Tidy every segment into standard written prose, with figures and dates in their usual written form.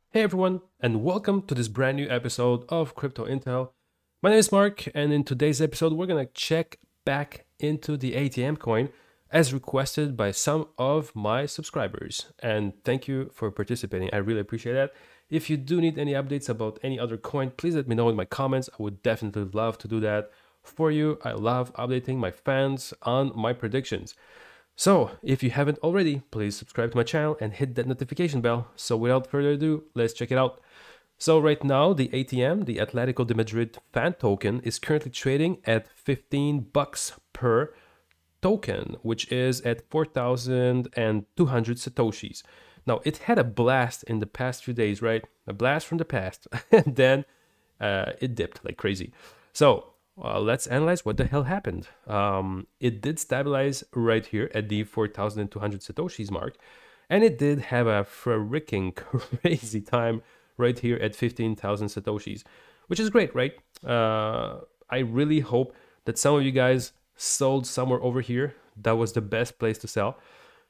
Hey everyone, and welcome to this brand new episode of Crypto Intel. My name is Mark, and in today's episode, we're gonna check back into the ATM coin as requested by some of my subscribers. And thank you for participating. I really appreciate that. If you do need any updates about any other coin, please let me know in my comments. I would definitely love to do that for you. I love updating my fans on my predictions. So, if you haven't already, please subscribe to my channel and hit that notification bell. So without further ado, let's check it out. So right now, the ATM, the Atletico de Madrid fan token, is currently trading at 15 bucks per token, which is at 4,200 satoshis. Now, it had a blast in the past few days, right? A blast from the past. And then it dipped like crazy. So let's analyze what the hell happened. It did stabilize right here at the 4,200 satoshis mark, and it did have a freaking crazy time right here at 15,000 satoshis, which is great, right? I really hope that some of you guys sold somewhere over here. That was the best place to sell.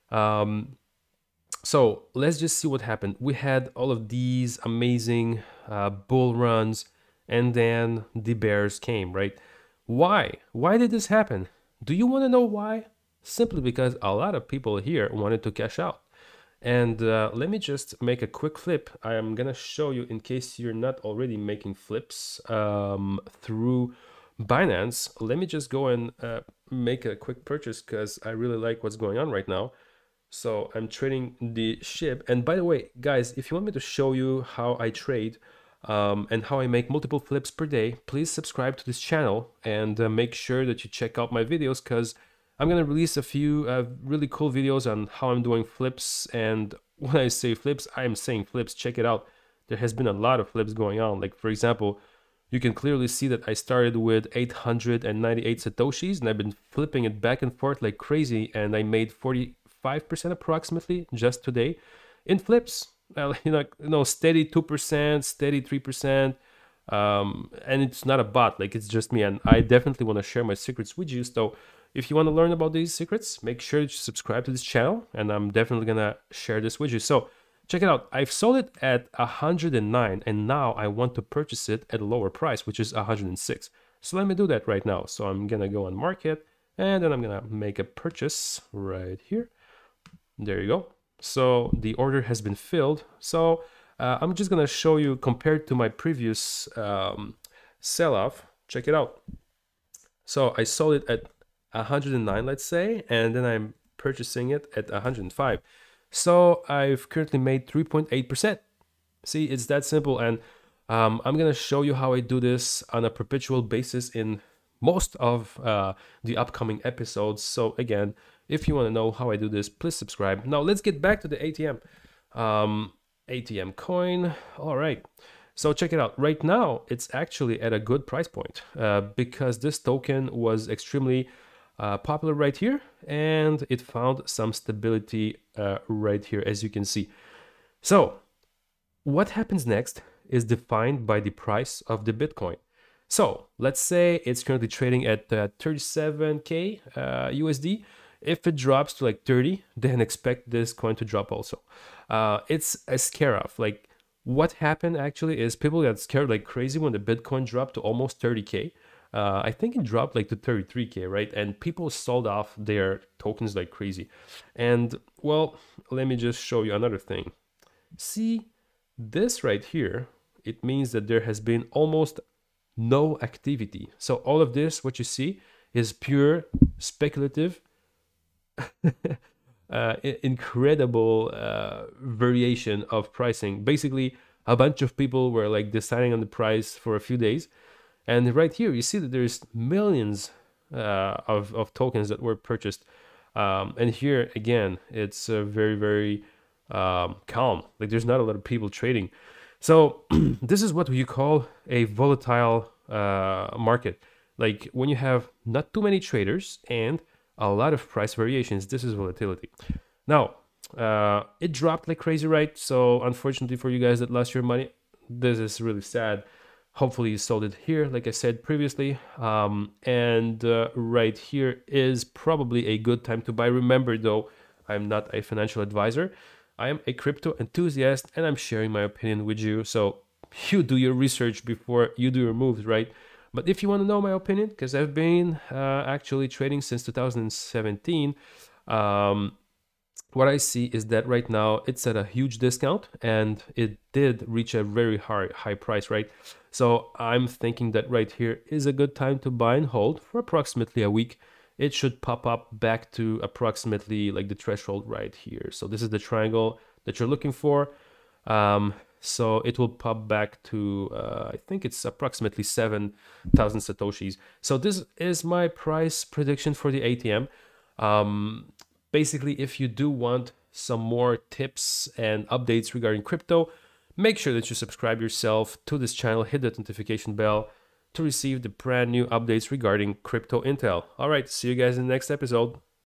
So let's just see what happened. We had all of these amazing bull runs, and then the bears came, right? Why? Why did this happen? Do you want to know why? Simply because a lot of people here wanted to cash out. And let me just make a quick flip. I am gonna show you, in case you're not already making flips through Binance. Let me just go and make a quick purchase because I really like what's going on right now. So I'm trading the SHIB. And by the way, guys, if you want me to show you how I trade and how I make multiple flips per day, please subscribe to this channel and make sure that you check out my videos, because I'm going to release a few really cool videos on how I'm doing flips. And when I say flips, I'm saying flips. Check it out. There has been a lot of flips going on. Like, for example, you can clearly see that I started with 898 satoshis and I've been flipping it back and forth like crazy, and I made 45% approximately just today in flips. Steady 2%, steady 3%, and it's not a bot, like it's just me. And I definitely want to share my secrets with you. So if you want to learn about these secrets, make sure that you subscribe to this channel, and I'm definitely gonna share this with you. So check it out. I've sold it at 109, and now I want to purchase it at a lower price, which is 106. So let me do that right now. So I'm gonna go on market, and then I'm gonna make a purchase right here. There you go. So the order has been filled. So I'm just gonna show you compared to my previous sell-off. Check it out. So I sold it at 109, let's say, and then I'm purchasing it at 105. So I've currently made 3.8%. See, it's that simple. And I'm gonna show you how I do this on a perpetual basis in most of the upcoming episodes. So again, if you want to know how I do this, please subscribe. Now let's get back to the ATM. ATM coin. All right. So check it out. Right now, it's actually at a good price point because this token was extremely popular right here, and it found some stability right here, as you can see. So what happens next is defined by the price of the Bitcoin. So let's say it's currently trading at 37K USD. If it drops to like 30, then expect this coin to drop also. It's a scare off. Like, what happened actually is people got scared like crazy when the Bitcoin dropped to almost 30K. I think it dropped like to 33K, right? And people sold off their tokens like crazy. And well, let me just show you another thing. See this right here? It means that there has been almost no activity. So all of this, what you see, is pure speculative incredible variation of pricing. Basically, a bunch of people were like deciding on the price for a few days, and right here you see that there's millions of tokens that were purchased, and here again it's very calm. Like, there's not a lot of people trading. So this is what you call a volatile market. Like, when you have not too many traders and a lot of price variations, this is volatility. Now, it dropped like crazy, right? So unfortunately for you guys that lost your money, this is really sad. Hopefully you sold it here, like I said previously. And right here is probably a good time to buy. Remember though, I'm not a financial advisor. I am a crypto enthusiast and I'm sharing my opinion with you. So you do your research before you do your moves, right? But if you want to know my opinion, because I've been actually trading since 2017, what I see is that right now it's at a huge discount and it did reach a very high price, right? So I'm thinking that right here is a good time to buy and hold for approximately a week. It should pop up back to approximately like the threshold right here. So this is the triangle that you're looking for. So it will pop back to, I think it's approximately 7,000 Satoshis. So this is my price prediction for the ATM. Basically, if you do want some more tips and updates regarding crypto, make sure that you subscribe yourself to this channel, hit that notification bell to receive the brand new updates regarding crypto intel. All right, see you guys in the next episode.